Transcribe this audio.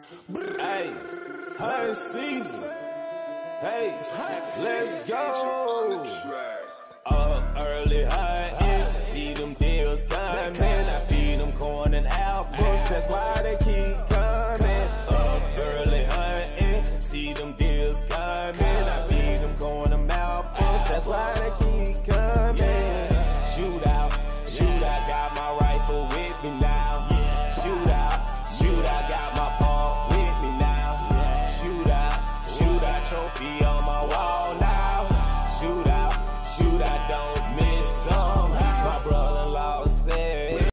Hey, hunting season. Hey, let's go. Up early hunting, see them deals coming. I feed them corn and apples, that's why they keep coming.